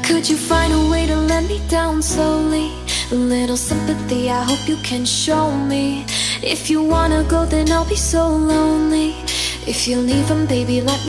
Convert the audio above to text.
Could you find a way to let me down slowly? A little sympathy, I hope you can show me. If you wanna go, then I'll be so lonely. If you're leaving, baby, let me